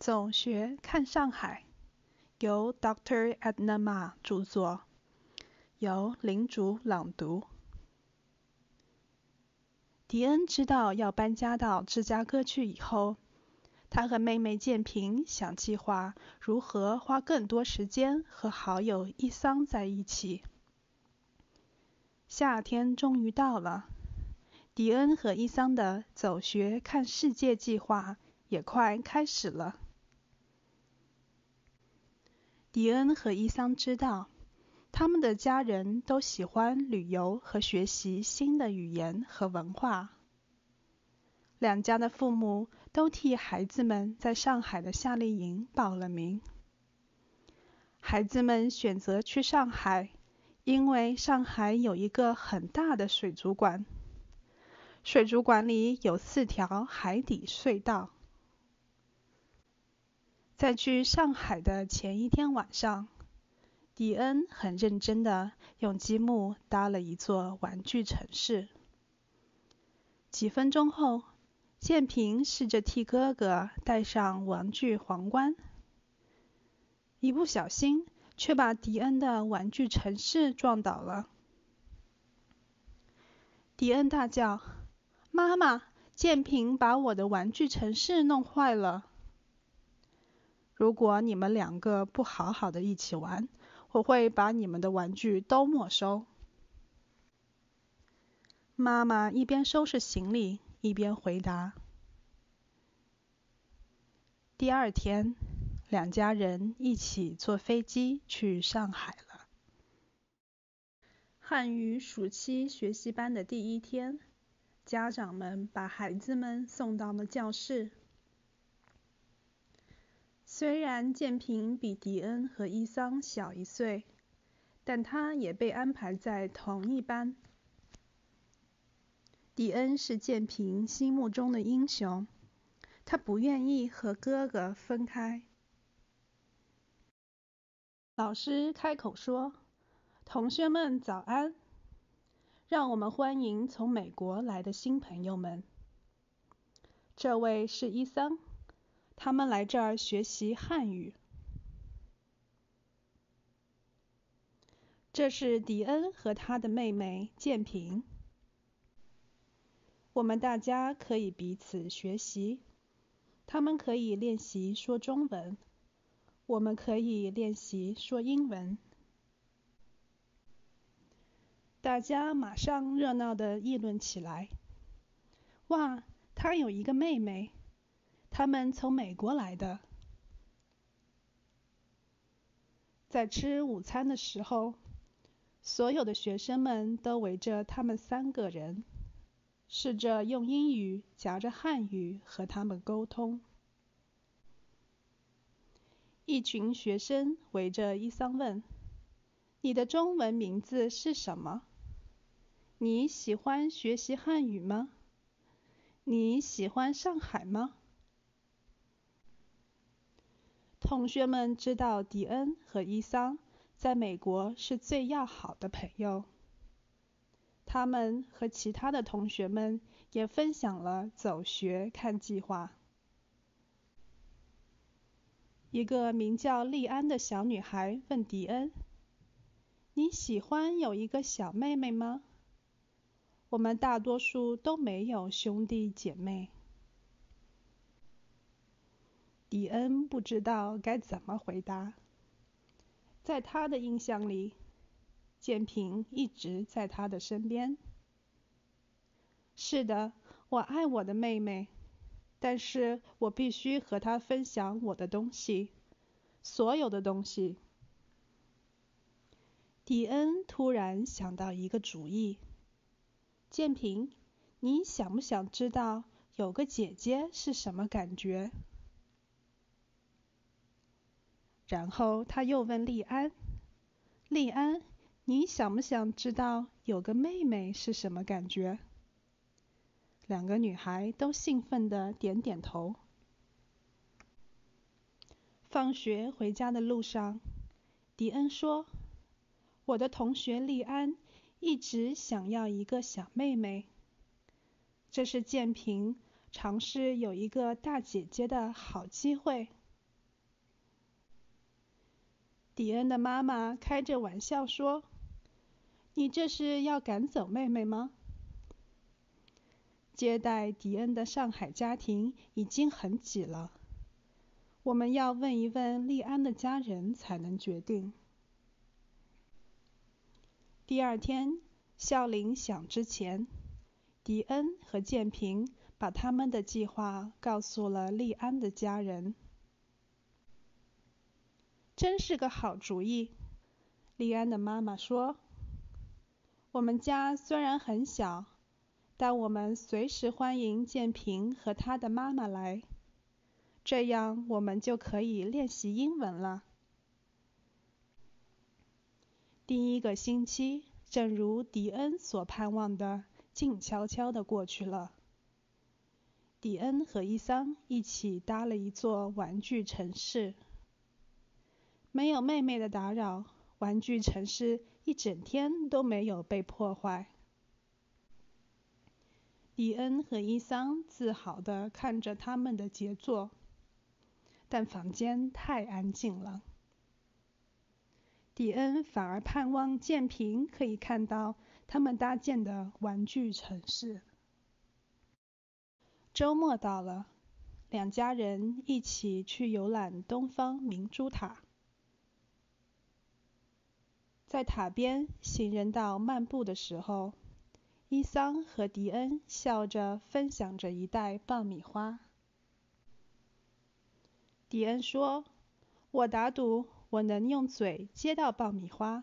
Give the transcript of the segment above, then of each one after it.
走学看上海，由 Dr. Edna Ma 著作，由林竹朗读。迪恩知道要搬家到芝加哥去以后，他和妹妹建平想计划如何花更多时间和好友伊桑在一起。夏天终于到了，迪恩和伊桑的走学看世界计划也快开始了。迪恩和伊桑知道，他们的家人都喜欢旅游和学习新的语言和文化。两家的父母都替孩子们在上海的夏令营报了名。孩子们选择去上海，因为上海有一个很大的水族馆，水族馆里有4条海底隧道。在去上海的前一天晚上，迪恩很认真地用积木搭了一座玩具城市。几分钟后，建平试着替哥哥戴上玩具皇冠，一不小心却把迪恩的玩具城市撞倒了。迪恩大叫：“妈妈，建平把我的玩具城市弄坏了。如果你们2个不好好的一起玩，我会把你们的玩具都没收。”妈妈一边收拾行李，一边回答。第2天，两家人一起坐飞机去上海了。汉语暑期学习班的第1天，家长们把孩子们送到了教室。虽然建平比迪恩和伊桑小1岁，但他也被安排在同一班。迪恩是建平心目中的英雄，他不愿意和哥哥分开。老师开口说：“同学们早安，让我们欢迎从美国来的新朋友们。这位是伊桑，他们来这儿学习汉语。这是迪恩和他的妹妹建平。我们大家可以彼此学习，他们可以练习说中文，我们可以练习说英文。”大家马上热闹地议论起来。哇，他有一个妹妹，他们从美国来的。在吃午餐的时候，所有的学生们都围着他们3个人，试着用英语夹着汉语和他们沟通。一群学生围着伊桑问：“你的中文名字是什么？你喜欢学习汉语吗？你喜欢上海吗？”同学们知道迪恩和伊桑在美国是最要好的朋友，他们和其他的同学们也分享了走学看计划。一个名叫莉安的小女孩问迪恩：“你喜欢有一个小妹妹吗？我们大多数都没有兄弟姐妹。”迪恩不知道该怎么回答。在他的印象里，建平一直在他的身边。是的，我爱我的妹妹，但是我必须和她分享我的东西，所有的东西。迪恩突然想到一个主意：“建平，你想不想知道有个姐姐是什么感觉？”然后他又问莉安：“莉安，你想不想知道有个妹妹是什么感觉？”2个女孩都兴奋地点点头。放学回家的路上，迪恩说：“我的同学莉安一直想要一个小妹妹，这是建平尝试有一个大姐姐的好机会。 迪恩的妈妈开着玩笑说：“你这是要赶走妹妹吗？”接待迪恩的上海家庭已经很挤了，我们要问一问利安的家人才能决定。第二天，校铃响之前，迪恩和建平把他们的计划告诉了利安的家人。真是个好主意，利安的妈妈说。我们家虽然很小，但我们随时欢迎建平和他的妈妈来，这样我们就可以练习英文了。第一个星期，正如迪恩所盼望的，静悄悄地过去了。迪恩和伊桑一起搭了一座玩具城市。没有妹妹的打扰，玩具城市一整天都没有被破坏。迪恩和伊桑自豪地看着他们的杰作，但房间太安静了。迪恩反而盼望建平可以看到他们搭建的玩具城市。周末到了，两家人一起去游览东方明珠塔。在塔边行人道漫步的时候，伊桑和迪恩笑着分享着一袋爆米花。迪恩说：“我打赌我能用嘴接到爆米花。”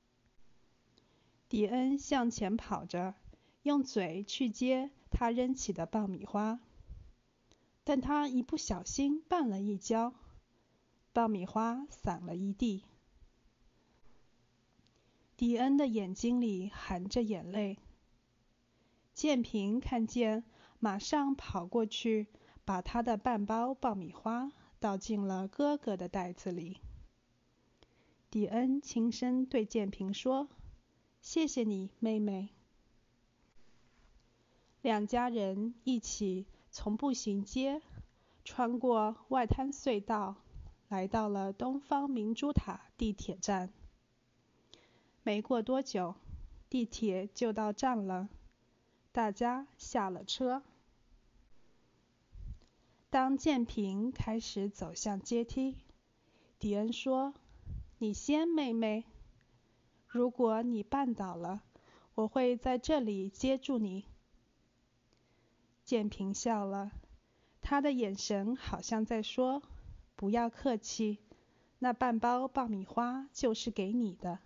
迪恩向前跑着，用嘴去接他扔起的爆米花，但他一不小心绊了一跤，爆米花散了一地。迪恩的眼睛里含着眼泪。建平看见，马上跑过去，把他的半包爆米花倒进了哥哥的袋子里。迪恩轻声对建平说：“谢谢你，妹妹。”两家人一起从步行街穿过外滩隧道，来到了东方明珠塔地铁站。没过多久，地铁就到站了，大家下了车。当建平开始走向阶梯，迪恩说：“你先，妹妹。如果你绊倒了，我会在这里接住你。”建平笑了，他的眼神好像在说：“不要客气，那半包爆米花就是给你的。”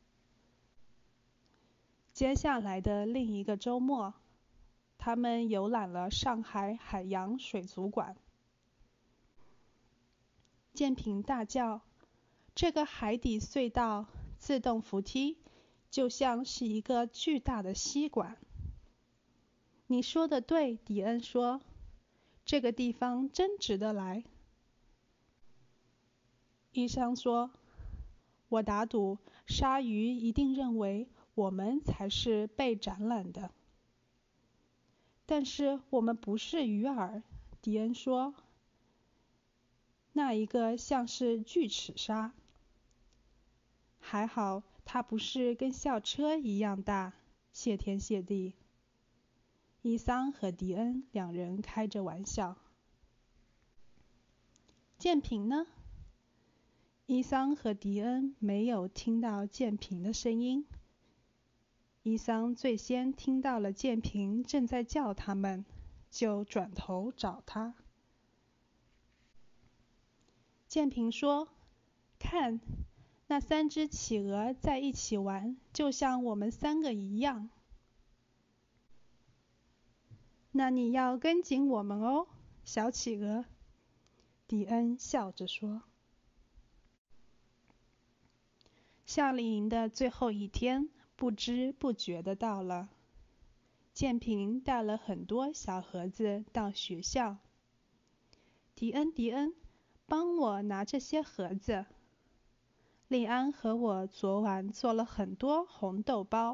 接下来的另一个周末，他们游览了上海海洋水族馆。建平大叫：“这个海底隧道自动扶梯就像是一个巨大的吸管。”“你说的对。”迪恩说，“这个地方真值得来。”医生说：“我打赌鲨鱼一定认为我们才是被展览的。”“但是我们不是鱼饵。”迪恩说，“那一个像是巨齿鲨。”“还好它不是跟校车一样大。”谢天谢地。伊桑和迪恩两人开着玩笑。建平呢？伊桑和迪恩没有听到建平的声音。伊桑最先听到了建平正在叫他们，就转头找他。建平说：“看，那3只企鹅在一起玩，就像我们3个一样。”“那你要跟紧我们哦，小企鹅。”迪恩笑着说。夏令营的最后一天不知不觉地到了。建平带了很多小盒子到学校。“迪恩，帮我拿这些盒子。利安和我昨晚做了很多红豆包。”“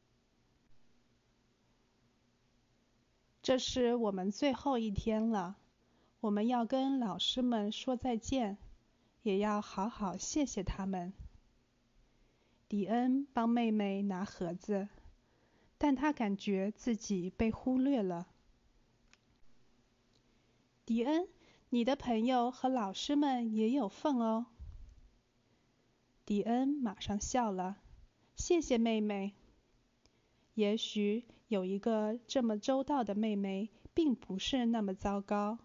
这是我们最后一天了，我们要跟老师们说再见。” 也要好好谢谢他们。迪恩帮妹妹拿盒子，但他感觉自己被忽略了。迪恩，你的朋友和老师们也有份哦。迪恩马上笑了，谢谢妹妹。也许有一个这么周到的妹妹，并不是那么糟糕。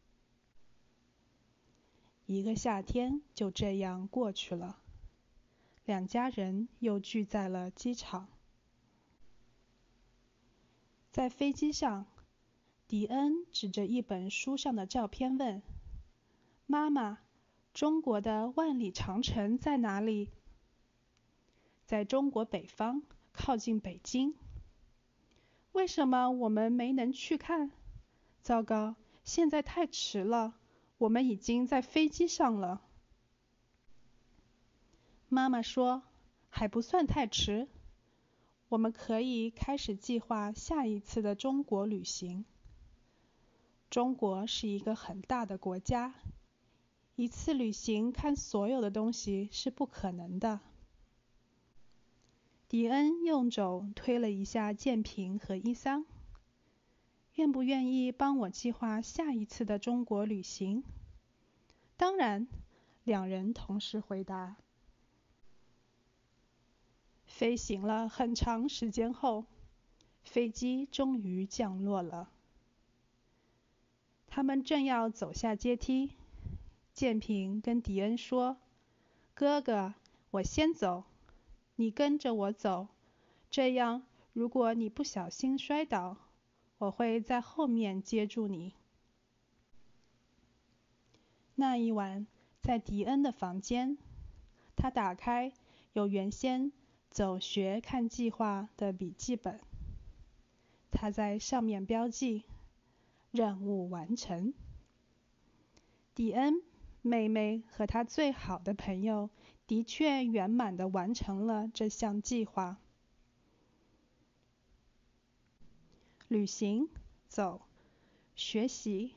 一个夏天就这样过去了，两家人又聚在了机场。在飞机上，迪恩指着一本书上的照片问：“妈妈，中国的万里长城在哪里？”在中国北方，靠近北京。为什么我们没能去看？糟糕，现在太迟了，我们已经在飞机上了。妈妈说，还不算太迟，我们可以开始计划下一次的中国旅行。中国是一个很大的国家，一次旅行看所有的东西是不可能的。迪恩用肘推了一下建平和伊桑，愿不愿意帮我计划下一次的中国旅行？当然，两人同时回答。飞行了很长时间后，飞机终于降落了。他们正要走下阶梯，建平跟迪恩说：“哥哥，我先走，你跟着我走，这样如果你不小心摔倒，我会在后面接住你。”那一晚，在迪恩的房间，他打开有原先走学看计划的笔记本，他在上面标记任务完成。迪恩、妹妹和他最好的朋友的确圆满地完成了这项计划。旅行、走、学习、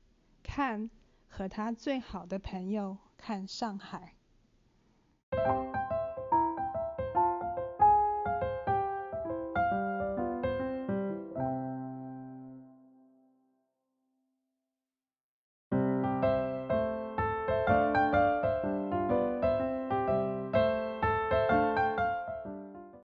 看和他最好的朋友看上海。